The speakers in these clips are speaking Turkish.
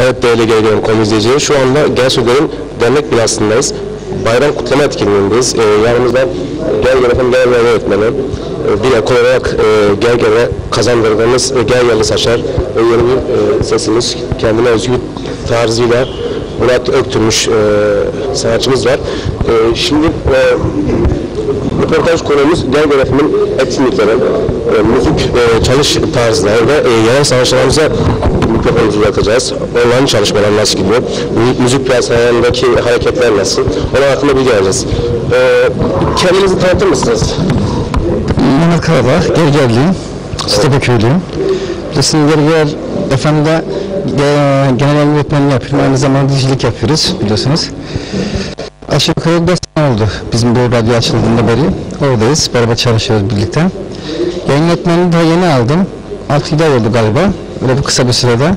Evet değerli Gel Konu izleyicileri, şu anda Gerçeklerin dernek binasındayız. Bayram kutlama etkinliğindeyiz. Yanımızda Gel FM Genel Yönetmeni, bir ekol olarak Gel kazandırdığımız Gel Saçar, yeni bir sesimiz, kendine özgü tarzıyla Murat Öktürmüş sanatçımız var. Şimdi röportaj konumuz Gel FM'in etkinlikleri, müzik çalış tarzları ve yerel sanatçılarımıza mikrofonumuzu uzatacağız. Online çalışmalar nasıl gidiyor? Müzik piyasalarındaki hareketler nasıl? Onun hakkında bilgi alacağız. Kendinizi tanıtır mısınız? Mehmet Karadağ, Gergerliyim, Stepeköylüyüm. Resim Gerger FM'de genel yönetmenliği yapıyorum, aynı zamanda DJ'lik yapıyoruz biliyorsunuz. Aşağı yukarı 4 sene oldu bizim bu radyo açıldığında beri. Oradayız, beraber çalışıyoruz birlikte. Yayın yönetmenliği daha yeni aldım. 6-7 ay oldu galiba, öyle bu kısa bir sürede.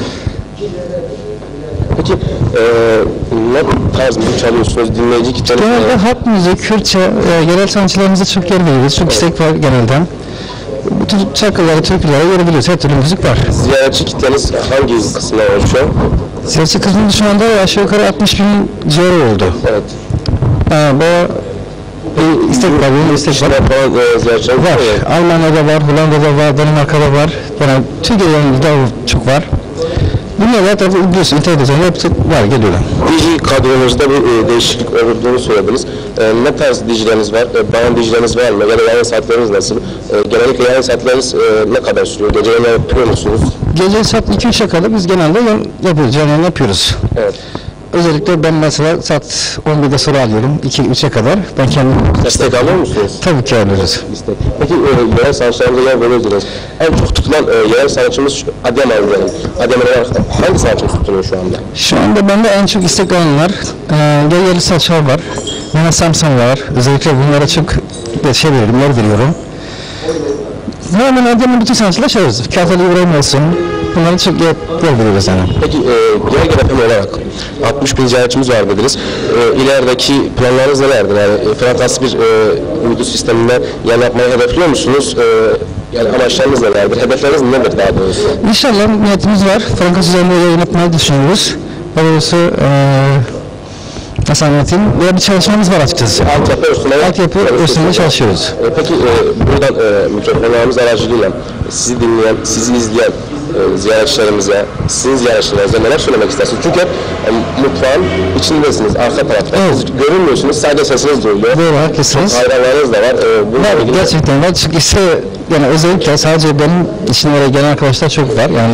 Peki ne tarz müzik çalıyorsunuz, dinleyici kitleniz? Genelde halk müziği, Kürtçe, yerel sanatçılarımıza çok yer veriyoruz, çok istek var genelden. Bütün şarkıları, türküleri görebiliyoruz, her türlü müzik var. Ziyaretçi kitleniz hangi kısımda oluşuyor? Ziyaretçi kısmı şu anda aşağı yukarı 60 bin civarı oldu. Evet. Bu istek var, yeni istek var. Var. Almanya'da var, Hollanda'da var, Danimarka'da var. Yani Türkiye'de de çok var. Dünyada tabii biliyorsun, internet üzerinde hepsi var, geliyorlar. DJ kadronuzda bir değişiklik olduğunu söylediniz. Ne tarz DJ'leriniz var? Bayan DJ'leriniz var mı? Ya da yayın saatleriniz nasıl? Genellikle yayın saatleriniz ne kadar sürüyor? Gece yayın yapıyor musunuz? Gece saat 2-3'e kadar biz genelde yapıyoruz, yayın yapıyoruz. Evet. Özellikle ben mesela saat 11'de sonra alıyorum, 2-3'e kadar. Ben kendim... İstek alıyor musunuz? Tabii ki alıyoruz. İstek. Peki yerel sanatçılarımıza yer veriyorsunuz. En çok tutulan yerel sanatçımız Adıyaman diyelim. Adıyaman'da hangi sanatçımız tutuyor şu anda? Şu anda bende en çok istek alanlar, Gergerli Saçar var, Mehmet Samson var. Özellikle bunlara çok yer veriyorum. Hemen Adıyaman'ın bütün sanatçılar çalıyoruz. Kağıtalı İbrahim olsun, bunlara çok yer veriyoruz yani. Peki Gel FM olarak 60 bin ziyaretçimiz var dediniz. İlerideki planlarınız nelerdir? Yani frekanslı bir uydu sisteminde yer yapmayı hedefliyor musunuz? Yani amaçlarınız nelerdir? Hedefleriniz nedir daha doğrusu? İnşallah niyetimiz var. Frankası üzerinde yayın yapmayı düşünüyoruz. Daha doğrusu nasıl anlatayım? Böyle bir çalışmamız var açıkçası. Altyapı üstünde çalışıyoruz. Peki buradan mikrofonlarımız aracılığıyla sizi dinleyen, sizi izleyen ziyaretçilerimize, sizin ziyaretçilerinize neler söylemek istersiniz? Çünkü mutfağın içindesiniz, arka tarafta. Evet. Görünmüyorsunuz, sadece sesiniz duyuluyor. Doğru, haklısınız. Hayranlarınız da var. Var, gerçekten var. Çünkü yani özellikle sadece benim için oraya gelen arkadaşlar çok var. Yani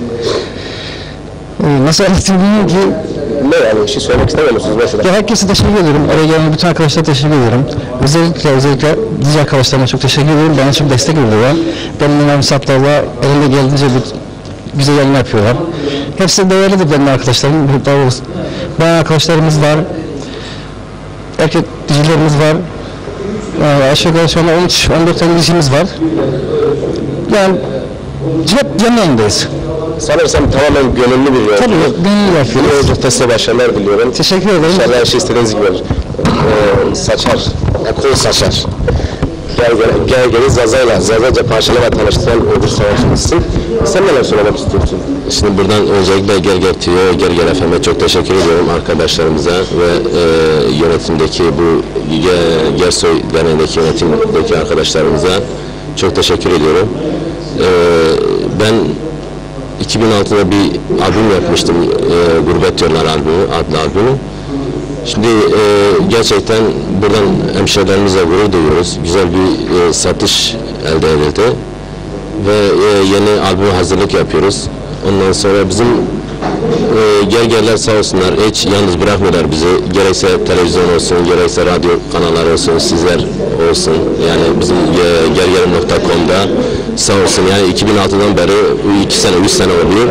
nasıl anlatayım bilmiyorum ki. Ne yani, bir şey söylemek istemiyor musunuz mesela? Ya herkese teşekkür ediyorum. Oraya gelen bütün arkadaşlara teşekkür ediyorum. Özellikle diğer arkadaşlarıma çok teşekkür ediyorum. Bana çok destek veriyorlar. Benim Saptal'la elinde geldiğince güzel yayın yapıyorlar. Hepsi değerlidir benim arkadaşlarım. Bayan arkadaşlarımız var. Erkek dizicilerimiz var. Aşağı yukarı şu anda 13-14 tane dizicimiz var. Yani hep canlı yayındayız. Sanırsam tamamen gönüllü bir yolculuk. Tabii gönüllü yapıyoruz. Bu yolculukta size başarılar diliyorum. Teşekkür ederim. İnşallah her şey istediğiniz gibi olur. Saçar, ekol saçar. Gel Zaza'yla, Zazaca parçalama tanıştıran bir sanatçımızsın. Sen neler söylemek istiyorsun? Şimdi buradan özellikle Gerger TV'ye, Gerger FM'e çok teşekkür ediyorum arkadaşlarımıza ve yönetimdeki bu Gersoy Derneği'ndeki yönetimdeki arkadaşlarımıza çok teşekkür ediyorum. Ben 2006'da bir albüm yapmıştım, Gurbet Yollar albümü, adlı albümü. Şimdi gerçekten buradan hemşehrilerimizle gurur duyuyoruz. Güzel bir satış elde edildi ve yeni albüme hazırlık yapıyoruz. Ondan sonra bizim Gergerler sağ olsunlar, hiç yalnız bırakmıyorlar bizi. Gerekse televizyon olsun, gerekse radyo kanalları olsun, sizler olsun. Yani bizim gergerim.com'da sağ olsun, yani 2006'dan beri 2 sene, 3 sene oluyor.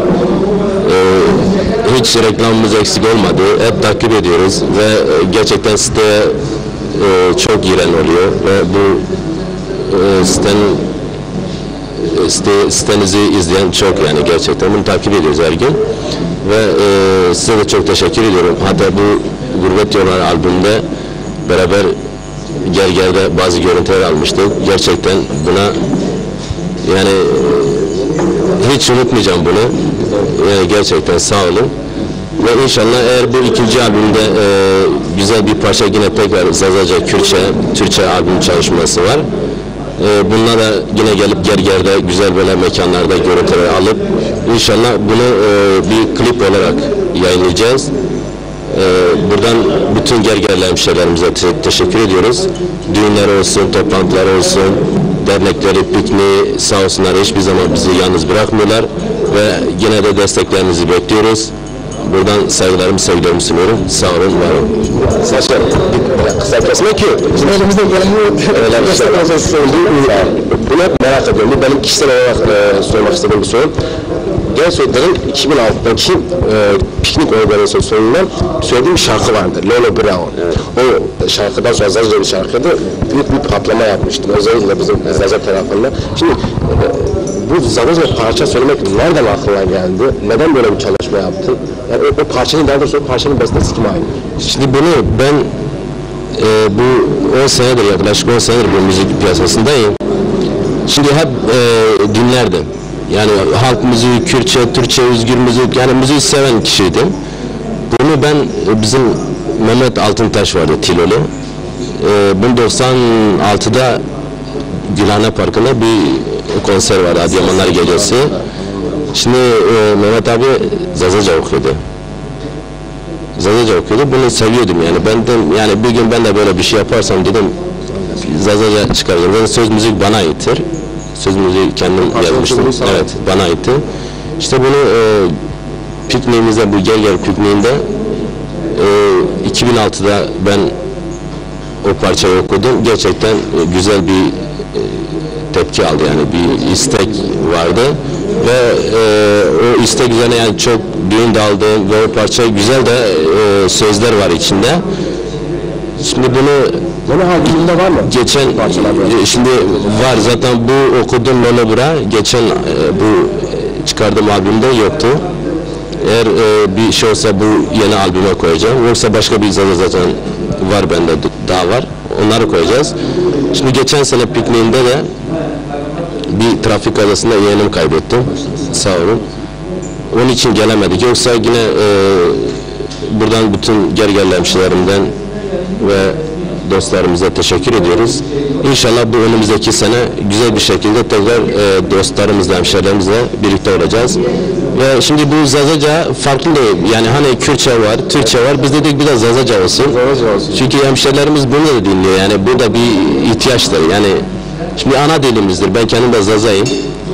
Hiç reklamımız eksik olmadı. Hep takip ediyoruz ve gerçekten siteye çok giren oluyor ve bu sitenizi izleyen çok, yani gerçekten bunu takip ediyoruz her gün ve size de çok teşekkür ediyorum. Hatta bu Gurbet Yollar albümünde beraber Gerger'de bazı görüntüler almıştık. Gerçekten buna yani hiç unutmayacağım bunu. Yani gerçekten sağ olun. Ve inşallah eğer bu ikinci albümde güzel bir parça yine tekrar Zazaca, Kürtçe, Türkçe albüm çalışması var. Bununla da yine gelip Gerger'de güzel böyle mekanlarda görüntüler alıp inşallah bunu bir klip olarak yayınlayacağız. Buradan bütün Gergerli hemşehrilerimize teşekkür ediyoruz. Düğünler olsun, toplantılar olsun, dernekleri, pikniği sağ olsunlar hiçbir zaman bizi yalnız bırakmıyorlar ve yine de desteklerinizi bekliyoruz. Buradan saygılarımı, sevgilerimi sunuyorum. Sağ olun, var olun. Saçlar, kısa kesmek yok. Elimizde gelen Destek olsun. Bunu hep merak ediyorum. Bu benim kişisel olarak sormak istediğim bir soru. Gerçekten 2006'daki piknik organizasyonundan söylediğim bir şarkı vardı. Lolo Brown. Evet. O şarkıdan sonra Zazaca bir şarkıydı. Büyük bir patlama yapmıştı. Özellikle bizim Zaza tarafında. Şimdi bu Zazaca parça söylemek nereden aklına geldi? Neden böyle bir çalışma yaptın? Yani o parçanın, daha doğrusu parçanın bestesi kime ait? Şimdi bunu ben bu 10 senedir, yaklaşık 10 senedir bu müzik piyasasındayım. Şimdi hep dinlerdim. Yani halk müziği, Kürtçe, Türkçe, özgür müzik, yani müziği seven kişiydim. Bunu ben, bizim Mehmet Altıntaş vardı, Tilolu. 1996'da Gülhane Parkı'nda bir konser vardı, Adıyamanlar Gecesi. Şimdi Mehmet abi Zazaca okuyordu. Zazaca okuyordu, bunu seviyordum yani. Ben de, yani bir gün ben de böyle bir şey yaparsam dedim, Zazaca çıkaracağım. Yani söz müzik bana aittir. Söz müziği kendim yazmıştım. Evet, bana aitti. İşte bunu pikniğimizde, bu Gerger pikniğinde 2006'da ben o parçayı okudum. Gerçekten güzel bir tepki aldı, yani bir istek vardı ve o istek üzerine yani çok düğün daldı ve o parça güzel de sözler var içinde. Şimdi bunu albümünde var mı? Geçen şimdi var zaten, bu okuduğum Monobra geçen bu çıkardığım albümde yoktu. Eğer bir şey olsa bu yeni albüme koyacağım. Yoksa başka bir zaten var bende, daha var. Onları koyacağız. Şimdi geçen sene pikniğinde de bir trafik kazasında yeğenimi kaybettim. Sağ olun. Onun için gelemedik. Yoksa yine buradan bütün Gergerli hemşehrilerimden ve dostlarımıza teşekkür ediyoruz. İnşallah bu önümüzdeki sene güzel bir şekilde tekrar dostlarımızla, hemşehrilerimizle birlikte olacağız. Ve şimdi bu Zazaca farklı değil. Yani hani Kürtçe var, Türkçe var. Biz dedik bir de Zazaca olsun. Çünkü hemşehrilerimiz bunu da dinliyor. Yani bu da bir ihtiyaçtır. Yani şimdi ana dilimizdir. Ben kendim de Zaza'yım.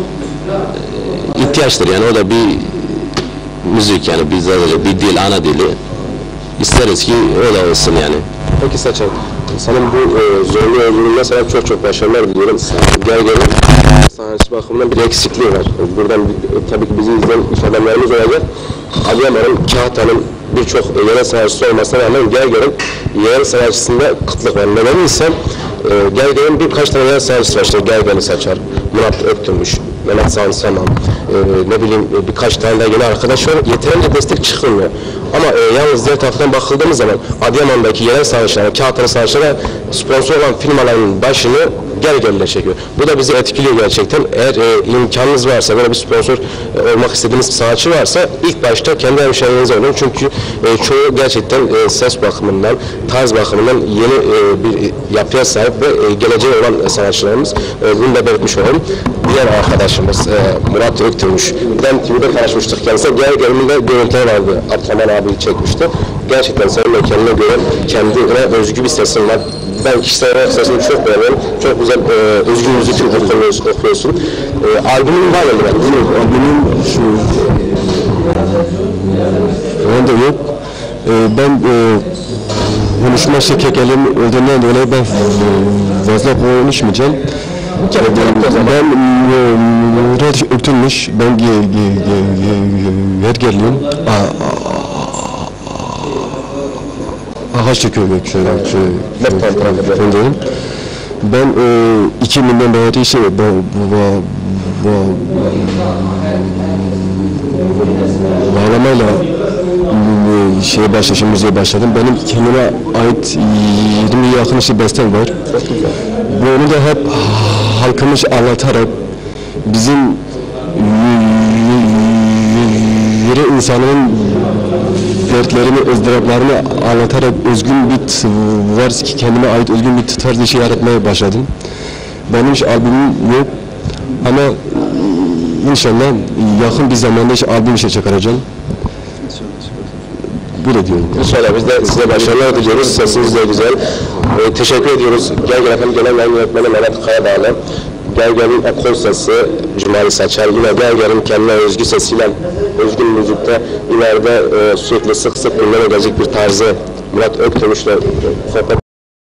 İhtiyaçtır yani, o da bir müzik yani, bir Zazaca, bir dil, ana dili. İsteriz ki o da olsun yani. Peki Saçan, senin bu zorlu yolculuğunda sana çok başarılar diliyorum. Gerger'in sanatçı bakımından bir eksikliği var. Buradan tabii ki bizi izleyen iş adamlarımız olacak. Adıyaman'ın, Kahta'nın birçok yerel sanatçısı olmasına rağmen Gerger'in yerel sanatçısında kıtlık var. Nedeni ise Gerger'in birkaç tane yerel sanatçısı var. İşte Gerger'i Saçar, Murat Öktürmüş, Mehmet Sağın Saman, ne bileyim birkaç tane daha yeni arkadaş var. Yeterince destek çıkılmıyor. Ama yalnız diğer taraftan bakıldığımız zaman Adıyaman'daki yerel sanatçılara, Kağıtlı sanatçılara sponsor olan firmaların başını Gergerliler çekiyor. Bu da bizi etkiliyor gerçekten. Eğer imkanınız varsa, böyle bir sponsor olmak istediğiniz sanatçı varsa ilk başta kendi hemşehrilerinize olun. Çünkü çoğu gerçekten ses bakımından, tarz bakımından yeni bir yapıya sahip ve geleceği olan sanatçılarımız. Bunu da belirtmiş olalım. Diğer arkadaşımız Murat Öktürmüş. Ben TV'de karşılaşmıştık kendisine. Gerger'in de görüntüler vardı. Abdurrahman abi çekmişti. Gerçekten senin de kendine göre, kendine özgü bir sesin var. Ben kişisel olarak sesini çok beğeniyorum. Çok güzel özgür müzik okuyorsun. Albümün var mı? Albümün şu anda yok. Ben konuşma şekerim olduğundan dolayı ben fazla konuşmayacağım. Ben Murat Öktürmüş, ben Gergerliyim. Ağaçlı köyü köyündeyim. Ben 2000'den beri işte bağlamayla müziğe başladım. Benim kendime ait 20'ye yakın işte bestem var. Bunu da hep halkımız anlatarak bizim insanın dertlerini, ızdıraplarını anlatarak özgün bir tarz, kendime ait özgün bir tarz işi yaratmaya başladım. Benim hiç albümüm yok ama inşallah yakın bir zamanda albüm işe çıkaracağım. Böyle diyorum. İnşallah biz de size başarılar diliyoruz. Sesiniz de güzel. Teşekkür ediyoruz. Gerger FM Genel Yayın Yönetmeni Mehmet Kayadağlı. Gerger'in ekol sesi Cumali Saçar. Yine Gerger'in kendine özgü sesiyle özgün müzikte ileride sürekli sık sık gündeme gelecek bir tarzı Murat Öktemüş'le sohbet